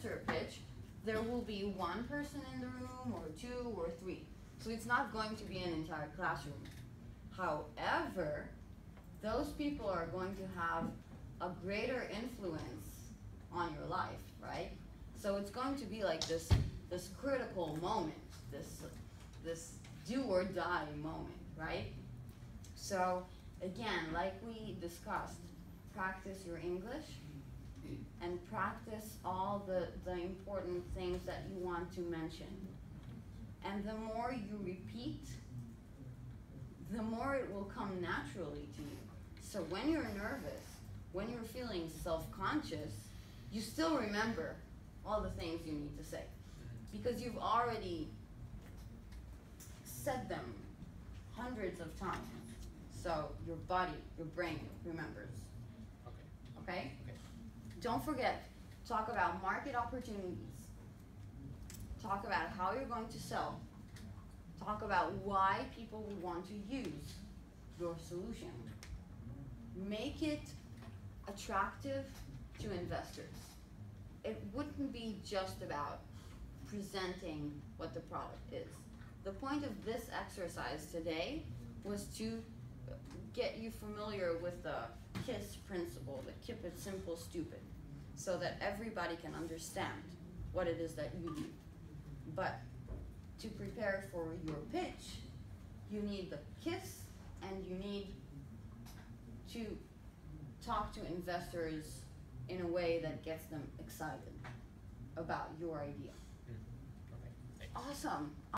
investor pitch, there will be one person in the room, or two, or three. So it's not going to be an entire classroom. However, those people are going to have a greater influence on your life, right? So it's going to be like this critical moment, this do or die moment, right? So again, like we discussed, practice your English and practice all the important things that you want to mention. And the more you repeat, the more it will come naturally to you. So when you're nervous, when you're feeling self-conscious, you still remember all the things you need to say, because you've already said them hundreds of times. So your body, your brain remembers. Okay? Don't forget, talk about market opportunities. Talk about how you're going to sell. Talk about why people would want to use your solution. Make it attractive to investors. It wouldn't be just about presenting what the product is. The point of this exercise today was to get you familiar with the KISS principle, the keep it simple, stupid, so that everybody can understand what it is that you do. But to prepare for your pitch, you need the KISS, and you need to talk to investors in a way that gets them excited about your idea. Awesome.